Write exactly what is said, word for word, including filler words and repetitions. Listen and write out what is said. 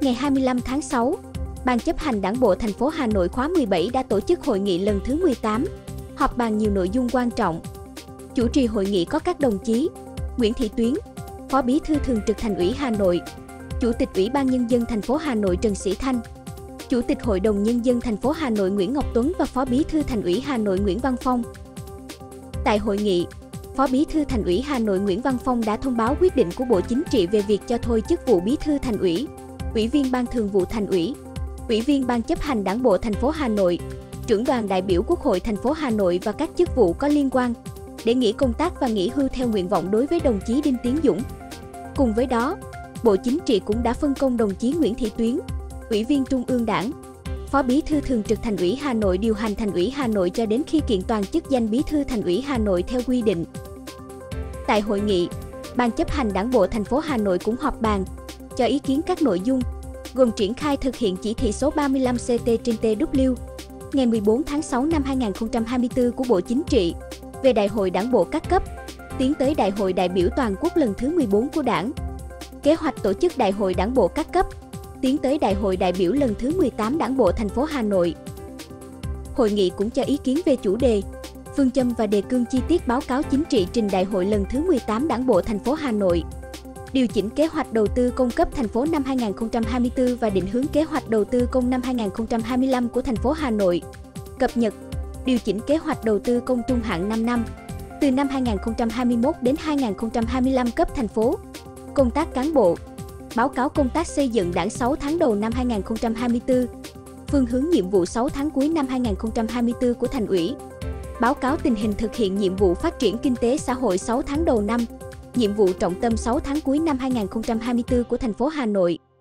Ngày hai mươi lăm tháng sáu, Ban chấp hành Đảng bộ thành phố Hà Nội khóa mười bảy đã tổ chức hội nghị lần thứ mười tám, họp bàn nhiều nội dung quan trọng. Chủ trì hội nghị có các đồng chí Nguyễn Thị Tuyến, Phó Bí thư Thường trực Thành ủy Hà Nội, Chủ tịch Ủy ban Nhân dân thành phố Hà Nội Trần Sĩ Thanh, Chủ tịch Hội đồng Nhân dân thành phố Hà Nội Nguyễn Ngọc Tuấn và Phó Bí thư Thành ủy Hà Nội Nguyễn Văn Phong. Tại hội nghị, Phó Bí thư Thành ủy Hà Nội Nguyễn Văn Phong đã thông báo quyết định của Bộ Chính trị về việc cho thôi chức vụ Bí thư Thành ủy, Ủy viên Ban Thường vụ Thành ủy, Ủy viên Ban chấp hành Đảng bộ thành phố Hà Nội, Trưởng đoàn đại biểu Quốc hội thành phố Hà Nội và các chức vụ có liên quan, để nghỉ công tác và nghỉ hưu theo nguyện vọng đối với đồng chí Đinh Tiến Dũng. Cùng với đó, Bộ Chính trị cũng đã phân công đồng chí Nguyễn Thị Tuyến, Ủy viên Trung ương Đảng, Phó Bí thư Thường trực Thành ủy Hà Nội điều hành Thành ủy Hà Nội cho đến khi kiện toàn chức danh Bí thư Thành ủy Hà Nội theo quy định. Tại hội nghị, Ban chấp hành Đảng bộ thành phố Hà Nội cũng họp bàn, cho ý kiến các nội dung, gồm triển khai thực hiện chỉ thị số ba mươi lăm C T trên T W ngày mười bốn tháng sáu năm hai nghìn không trăm hai mươi tư của Bộ Chính trị về Đại hội Đảng bộ các cấp, tiến tới Đại hội đại biểu toàn quốc lần thứ mười bốn của Đảng, kế hoạch tổ chức Đại hội Đảng bộ các cấp, tiến tới Đại hội đại biểu lần thứ mười tám Đảng bộ thành phố Hà Nội. Hội nghị cũng cho ý kiến về chủ đề, phương châm và đề cương chi tiết báo cáo chính trị trình Đại hội lần thứ mười tám Đảng bộ thành phố Hà Nội, điều chỉnh kế hoạch đầu tư công cấp thành phố năm hai nghìn không trăm hai mươi tư và định hướng kế hoạch đầu tư công năm hai nghìn không trăm hai mươi lăm của thành phố Hà Nội, cập nhật, điều chỉnh kế hoạch đầu tư công trung hạn năm năm, từ năm hai nghìn không trăm hai mươi mốt đến hai nghìn không trăm hai mươi lăm cấp thành phố, công tác cán bộ, báo cáo công tác xây dựng Đảng sáu tháng đầu năm hai nghìn không trăm hai mươi tư, phương hướng nhiệm vụ sáu tháng cuối năm hai nghìn không trăm hai mươi tư của Thành ủy, báo cáo tình hình thực hiện nhiệm vụ phát triển kinh tế xã hội sáu tháng đầu năm, nhiệm vụ trọng tâm sáu tháng cuối năm hai nghìn không trăm hai mươi tư của thành phố Hà Nội.